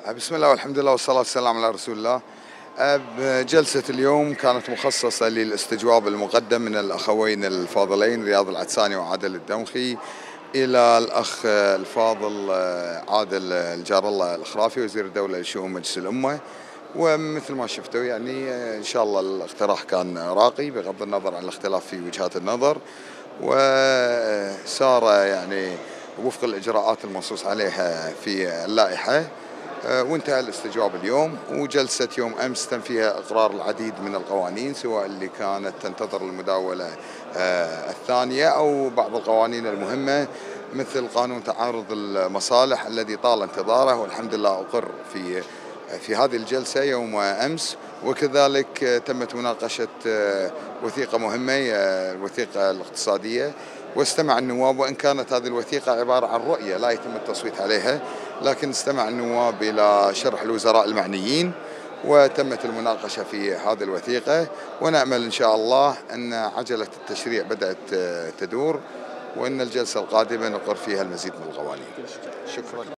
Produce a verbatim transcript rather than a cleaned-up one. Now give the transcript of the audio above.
بسم الله والحمد لله والصلاة والسلام على رسول الله. جلسة اليوم كانت مخصصة للاستجواب المقدم من الأخوين الفاضلين رياض العدساني وعادل الدمخي إلى الأخ الفاضل عادل الجار الله الخرافي وزير الدولة لشؤون مجلس الأمة. ومثل ما شفتوا يعني إن شاء الله الاقتراح كان راقي بغض النظر عن الاختلاف في وجهات النظر، وسار يعني وفق الإجراءات المنصوص عليها في اللائحة، وانتهى الاستجواب اليوم. وجلسة يوم أمس تم فيها إقرار العديد من القوانين، سواء اللي كانت تنتظر المداولة الثانية أو بعض القوانين المهمة مثل قانون تعارض المصالح الذي طال انتظاره، والحمد لله أقر في في هذه الجلسة يوم أمس. وكذلك تمت مناقشة وثيقة مهمة، الوثيقة الاقتصادية، واستمع النواب، وإن كانت هذه الوثيقة عبارة عن رؤية لا يتم التصويت عليها، لكن استمع النواب إلى شرح الوزراء المعنيين وتمت المناقشة في هذه الوثيقة. ونأمل إن شاء الله أن عجلة التشريع بدأت تدور، وأن الجلسة القادمة نقر فيها المزيد من القوانين. شكرا.